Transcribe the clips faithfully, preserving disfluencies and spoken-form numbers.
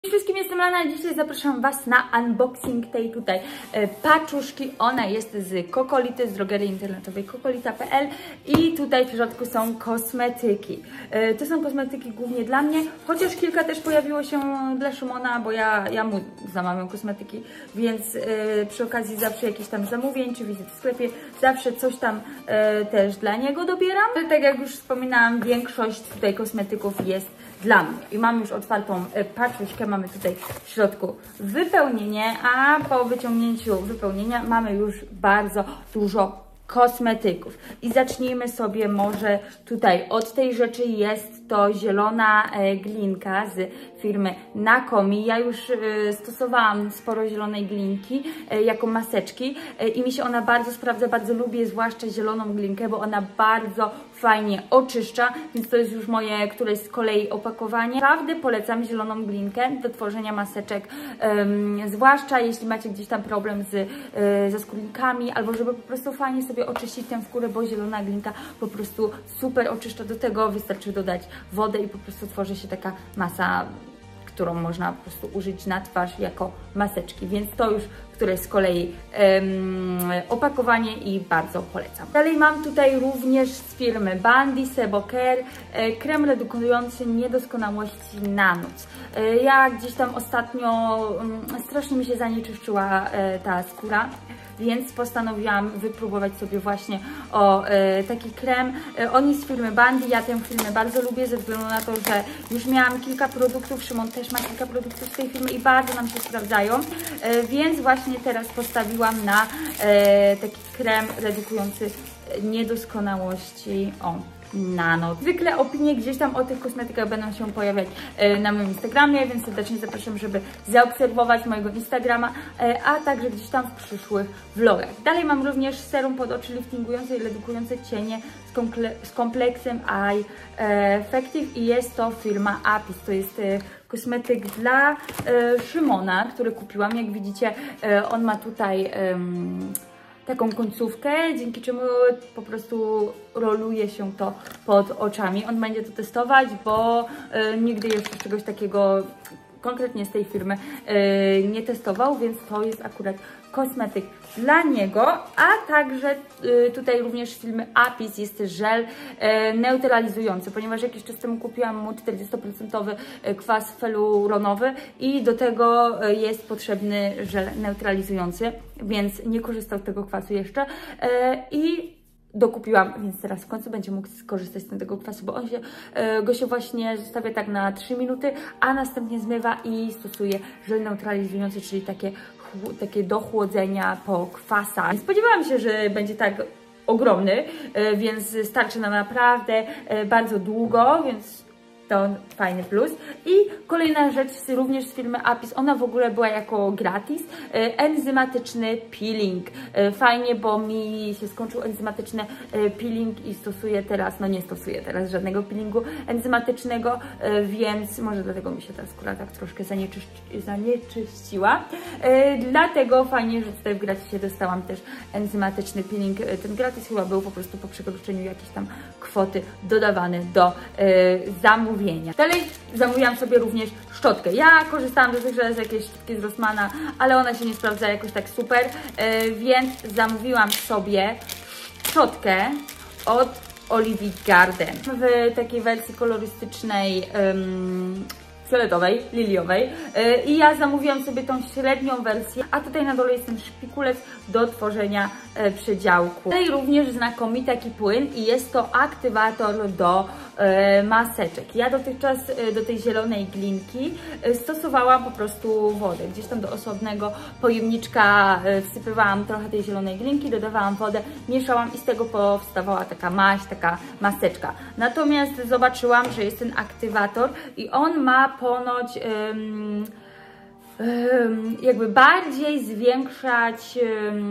Cześć wszystkim, jestem Lana i dzisiaj zapraszam Was na unboxing tej tutaj e, paczuszki. Ona jest z Kokolity, z drogerii internetowej kokolita kropka p l i tutaj w środku są kosmetyki. E, to są kosmetyki głównie dla mnie, chociaż kilka też pojawiło się dla Szymona, bo ja, ja mu zamawiam kosmetyki, więc e, przy okazji zawsze jakieś tam zamówień czy wizyt w sklepie, zawsze coś tam e, też dla niego dobieram. Ale tak jak już wspominałam, większość tutaj kosmetyków jest dla mnie. I mam już otwartą paczuszkę, mamy tutaj w środku wypełnienie, a po wyciągnięciu wypełnienia mamy już bardzo dużo kosmetyków. I zacznijmy sobie może tutaj od tej rzeczy. Jest to zielona e, glinka z firmy Nakomi. Ja już e, stosowałam sporo zielonej glinki e, jako maseczki e, i mi się ona bardzo sprawdza, bardzo lubię zwłaszcza zieloną glinkę, bo ona bardzo fajnie oczyszcza, więc to jest już moje któreś z kolei opakowanie. Naprawdę polecam zieloną glinkę do tworzenia maseczek, um, zwłaszcza jeśli macie gdzieś tam problem z, e, ze skórnikami, albo żeby po prostu fajnie sobie oczyścić tę skórę, bo zielona glinka po prostu super oczyszcza. Do tego wystarczy dodać wodę i po prostu tworzy się taka masa, którą można po prostu użyć na twarz jako maseczki, więc to już które z kolei um, opakowanie i bardzo polecam. Dalej mam tutaj również z firmy Bandy Sebo Care e, krem redukujący niedoskonałości na noc. E, ja gdzieś tam ostatnio um, strasznie mi się zanieczyszczyła e, ta skóra, więc postanowiłam wypróbować sobie właśnie o e, taki krem. E, on jest z firmy Bandy, ja tę firmę bardzo lubię ze względu na to, że już miałam kilka produktów, Szymon też ma kilka produktów z tej firmy i bardzo nam się sprawdzają, e, więc właśnie teraz postawiłam na e, taki krem redukujący niedoskonałości o na noc. Zwykle opinie gdzieś tam o tych kosmetykach będą się pojawiać e, na moim Instagramie, więc serdecznie zapraszam, żeby zaobserwować mojego Instagrama, e, a także gdzieś tam w przyszłych vlogach. Dalej mam również serum pod oczy liftingujące i redukujące cienie z, komple z kompleksem Eye Effective i jest to firma Apis. To jest e, kosmetyk dla e, Szymona, który kupiłam. Jak widzicie, e, on ma tutaj e, taką końcówkę, dzięki czemu po prostu roluje się to pod oczami. On będzie to testować, bo y, nigdy jeszcze czegoś takiego konkretnie z tej firmy y, nie testował, więc to jest akurat kosmetyk dla niego, a także y, tutaj również z firmy Apis jest żel y, neutralizujący, ponieważ jakiś czas temu kupiłam mu czterdziestoprocentowy kwas feluronowy i do tego y, jest potrzebny żel neutralizujący, więc nie korzystał z tego kwasu jeszcze y, i dokupiłam, więc teraz w końcu będzie mógł skorzystać z tego kwasu, bo on się, y, go się właśnie zostawia tak na trzy minuty, a następnie zmywa i stosuje żel neutralizujący, czyli takie takie do chłodzenia po kwasach. Spodziewałam się, że będzie tak ogromny, więc starczy nam naprawdę bardzo długo, więc to fajny plus. I kolejna rzecz również z firmy Apis, ona w ogóle była jako gratis, enzymatyczny peeling. Fajnie, bo mi się skończył enzymatyczny peeling i stosuję teraz, no nie stosuję teraz żadnego peelingu enzymatycznego, więc może dlatego mi się ta skóra tak troszkę zanieczyści, zanieczyściła. Dlatego fajnie, że tutaj w gratisie dostałam też enzymatyczny peeling. Ten gratis chyba był po prostu po przekroczeniu jakiejś tam kwoty dodawany do zamówienia. Dalej zamówiłam sobie również szczotkę. Ja korzystałam dotychczas z jakiejś szczotki z Rossmana, ale ona się nie sprawdza jakoś tak super, yy, więc zamówiłam sobie szczotkę od Olivia Garden w takiej wersji kolorystycznej, yy, fioletowej, liliowej yy, i ja zamówiłam sobie tą średnią wersję, a tutaj na dole jest ten szpikulec do tworzenia yy, przedziałku. Tutaj również znakomity taki płyn i jest to aktywator do yy, maseczek. Ja dotychczas yy, do tej zielonej glinki yy, stosowałam po prostu wodę. Gdzieś tam do osobnego pojemniczka yy, wsypywałam trochę tej zielonej glinki, dodawałam wodę, mieszałam i z tego powstawała taka maść, taka maseczka. Natomiast zobaczyłam, że jest ten aktywator i on ma ponoć um, um, jakby bardziej zwiększać um,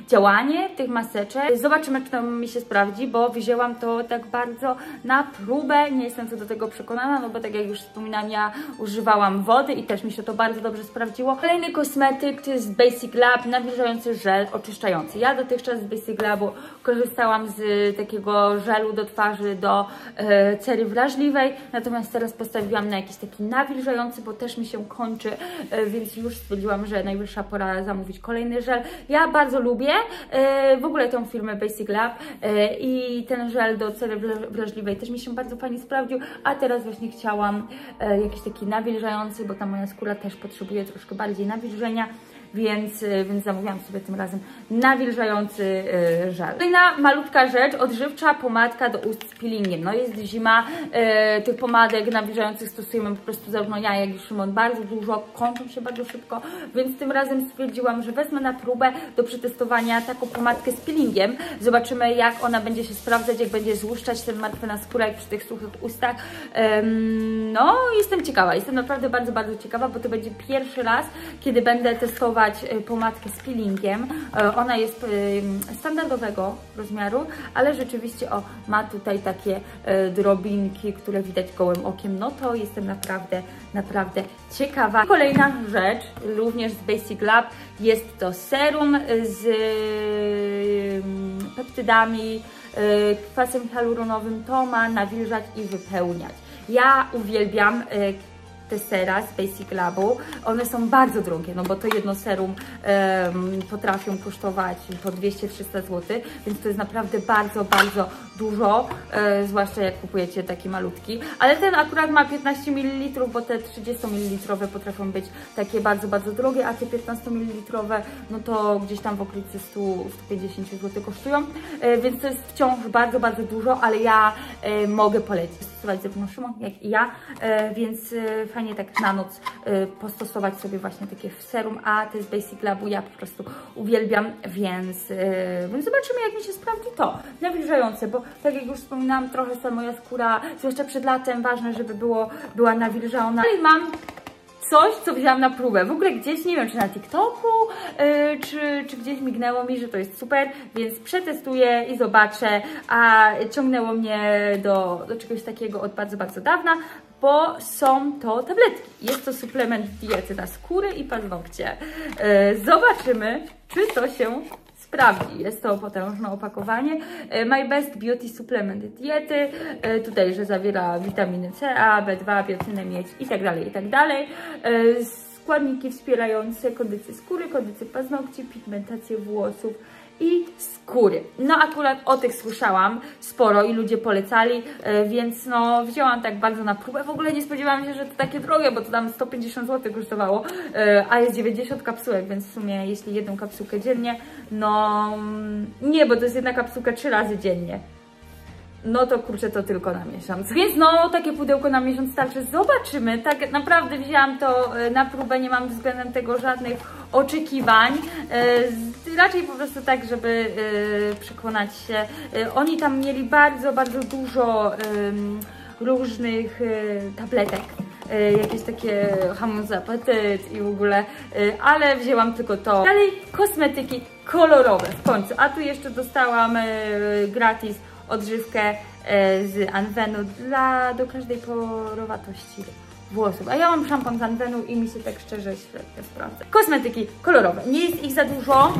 działanie tych maseczek. Zobaczymy, czy to mi się sprawdzi, bo wzięłam to tak bardzo na próbę. Nie jestem co do tego przekonana, no bo tak jak już wspominam, ja używałam wody i też mi się to bardzo dobrze sprawdziło. Kolejny kosmetyk to jest Basic Lab nawilżający żel oczyszczający. Ja dotychczas z Basic Labu korzystałam z takiego żelu do twarzy do e, cery wrażliwej, natomiast teraz postawiłam na jakiś taki nawilżający, bo też mi się kończy, e, więc już stwierdziłam, że najwyższa pora zamówić kolejny żel. Ja bardzo lubię e, w ogóle tą firmę Basic Lab e, i ten żel do cery wrażliwej też mi się bardzo fajnie sprawdził, a teraz właśnie chciałam e, jakiś taki nawilżający, bo ta moja skóra też potrzebuje troszkę bardziej nawilżenia. Więc, więc zamówiłam sobie tym razem nawilżający yy, żel. Kolejna malutka rzecz, odżywcza pomadka do ust z peelingiem. No jest zima, yy, tych pomadek nawilżających stosujemy po prostu zarówno ja, jak i Szymon bardzo dużo, kończą się bardzo szybko, więc tym razem stwierdziłam, że wezmę na próbę do przetestowania taką pomadkę z peelingiem. Zobaczymy, jak ona będzie się sprawdzać, jak będzie złuszczać ten martwy na skórę, jak przy tych suchych ustach. Yy, no, jestem ciekawa, jestem naprawdę bardzo, bardzo ciekawa, bo to będzie pierwszy raz, kiedy będę testować pomadkę z peelingiem. Ona jest standardowego rozmiaru, ale rzeczywiście o, ma tutaj takie drobinki, które widać gołym okiem. No to jestem naprawdę, naprawdę ciekawa. Kolejna rzecz, również z Basic Lab, jest to serum z peptydami, kwasem hialuronowym. To ma nawilżać i wypełniać. Ja uwielbiam te sera z Basic Labu. One są bardzo drogie, no bo to jedno serum um, potrafią kosztować po dwieście do trzystu złotych, więc to jest naprawdę bardzo, bardzo dużo, e, zwłaszcza jak kupujecie taki malutki. Ale ten akurat ma piętnaście mililitrów, bo te trzydziestomililitrowe potrafią być takie bardzo, bardzo drogie, a te piętnastomililitrowe, no to gdzieś tam w okolicy stu do stu pięćdziesięciu złotych kosztują, e, więc to jest wciąż bardzo, bardzo dużo, ale ja e, mogę polecić stosować zarówno Szymon, jak i ja, e, więc e, fajnie tak na noc y, postosować sobie właśnie takie serum, a to jest Basic Labu, ja po prostu uwielbiam, więc, y, więc zobaczymy, jak mi się sprawdzi to nawilżające, bo tak jak już wspominałam, trochę ta moja skóra, zwłaszcza przed latem, ważne, żeby było, była nawilżona. I mam coś, co wzięłam na próbę. W ogóle gdzieś, nie wiem, czy na TikToku, yy, czy, czy gdzieś mignęło mi, że to jest super, więc przetestuję i zobaczę, a ciągnęło mnie do, do czegoś takiego od bardzo, bardzo dawna, bo są to tabletki. Jest to suplement diety na skóry i paznokcie. Yy, zobaczymy, czy to się sprawdzi. Jest to potężne opakowanie. My Best Beauty Supplement diety. Tutaj, że zawiera witaminy C, A, B dwa, biotynę, miedź i tak dalej, i tak dalej. Składniki wspierające kondycję skóry, kondycję paznokci, pigmentację włosów i skóry. No akurat o tych słyszałam sporo i ludzie polecali, więc no wzięłam tak bardzo na próbę. W ogóle nie spodziewałam się, że to takie drogie, bo to tam sto pięćdziesiąt złotych kosztowało, a jest dziewięćdziesiąt kapsułek, więc w sumie jeśli jedną kapsułkę dziennie, no nie, bo to jest jedna kapsułka trzy razy dziennie. No to kurczę, to tylko na miesiąc. Więc no, takie pudełko na miesiąc starczy. Zobaczymy. Tak naprawdę wzięłam to na próbę, nie mam względem tego żadnych oczekiwań. Yy, raczej po prostu tak, żeby yy, przekonać się. Yy, oni tam mieli bardzo, bardzo dużo yy, różnych yy, tabletek. Yy, jakieś takie hamon za apetyt i w ogóle, yy, ale wzięłam tylko to. Dalej kosmetyki kolorowe w końcu. A tu jeszcze dostałam yy, gratis odżywkę z Anvenu dla, do każdej porowatości włosów. A ja mam szampon z Anvenu i mi się tak szczerze średnio sprawdza. Kosmetyki kolorowe. Nie jest ich za dużo,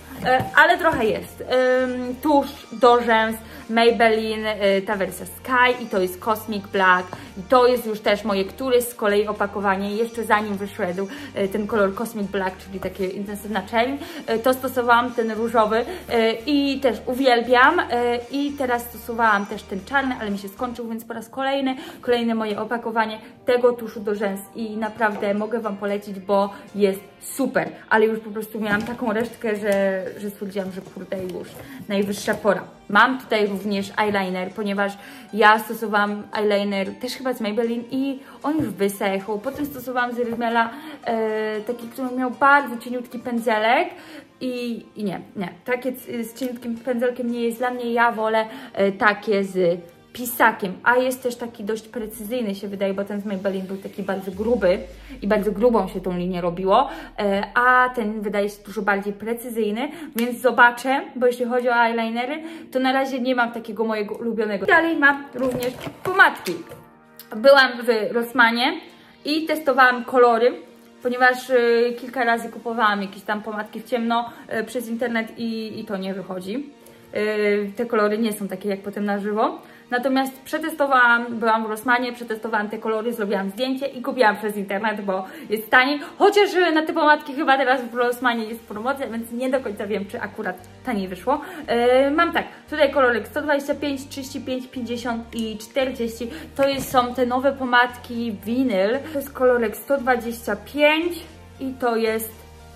ale trochę jest. Tusz do rzęs Maybelline, ta wersja Sky i to jest Cosmic Black i to jest już też moje któreś z kolei opakowanie, jeszcze zanim wyszedł ten kolor Cosmic Black, czyli takie intensywna czerń, to stosowałam ten różowy i też uwielbiam i teraz stosowałam też ten czarny, ale mi się skończył, więc po raz kolejny, kolejne moje opakowanie tego tuszu do rzęs i naprawdę mogę Wam polecić, bo jest super, ale już po prostu miałam taką resztkę, że, że stwierdziłam, że kurde już najwyższa pora. Mam tutaj również eyeliner, ponieważ ja stosowałam eyeliner też chyba z Maybelline i on już wysechł. Potem stosowałam z Rimmela e, taki, który miał bardzo cieniutki pędzelek i, i nie, nie, takie z cieniutkim pędzelkiem nie jest dla mnie, ja wolę e, takie z pisakiem, a jest też taki dość precyzyjny, się wydaje, bo ten z Maybelline był taki bardzo gruby i bardzo grubą się tą linię robiło, a ten wydaje się dużo bardziej precyzyjny, więc zobaczę, bo jeśli chodzi o eyelinery, to na razie nie mam takiego mojego ulubionego. Dalej mam również pomadki. Byłam w Rossmanie i testowałam kolory, ponieważ y, kilka razy kupowałam jakieś tam pomadki w ciemno y, przez internet i, i to nie wychodzi. Y, te kolory nie są takie jak potem na żywo. Natomiast przetestowałam, byłam w Rossmanie, przetestowałam te kolory, zrobiłam zdjęcie i kupiłam przez internet, bo jest taniej. Chociaż na te pomadki chyba teraz w Rossmanie jest promocja, więc nie do końca wiem, czy akurat taniej wyszło. Yy, mam tak, tutaj kolorek sto dwadzieścia pięć, trzydzieści pięć, pięćdziesiąt i czterdzieści. To jest, są te nowe pomadki winyl. To jest kolorek sto dwadzieścia pięć i to jest...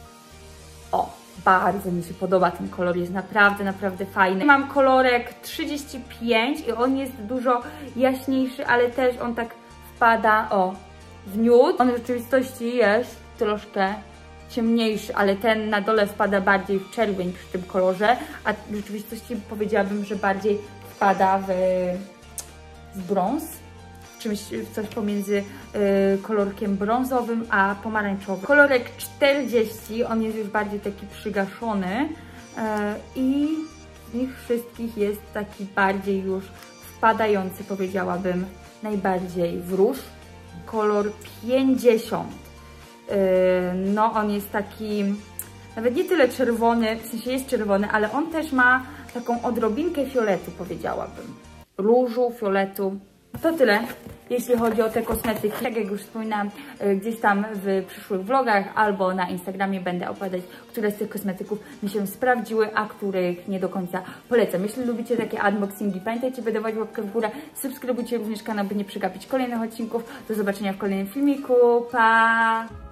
O! Bardzo mi się podoba ten kolor, jest naprawdę, naprawdę fajny. Mam kolorek trzydzieści pięć i on jest dużo jaśniejszy, ale też on tak wpada, o, w nude. On w rzeczywistości jest troszkę ciemniejszy, ale ten na dole wpada bardziej w czerwień przy tym kolorze, a w rzeczywistości powiedziałabym, że bardziej wpada w, w brąz. Czymś, coś pomiędzy y, kolorkiem brązowym a pomarańczowym. Kolorek czterdzieści, on jest już bardziej taki przygaszony y, i z nich wszystkich jest taki bardziej już wpadający, powiedziałabym, najbardziej w róż. Kolor pięćdziesiąt. Y, no on jest taki, nawet nie tyle czerwony, w sensie jest czerwony, ale on też ma taką odrobinkę fioletu, powiedziałabym. Różu, fioletu. To tyle, jeśli chodzi o te kosmetyki. Tak jak już wspominałam, gdzieś tam w przyszłych vlogach albo na Instagramie będę opowiadać, które z tych kosmetyków mi się sprawdziły, a których nie do końca polecam. Jeśli lubicie takie unboxingi, pamiętajcie, by dawać łapkę w górę, subskrybujcie również kanał, by nie przegapić kolejnych odcinków. Do zobaczenia w kolejnym filmiku. Pa!